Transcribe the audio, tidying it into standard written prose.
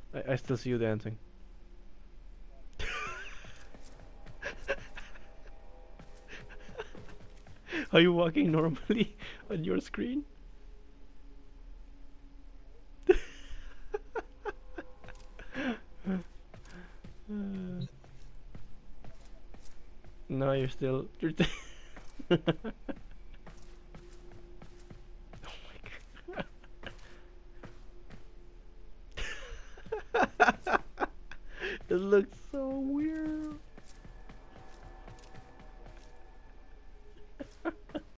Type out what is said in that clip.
I still see you dancing. Are you walking normally on your screen? No, you're oh my god. It looks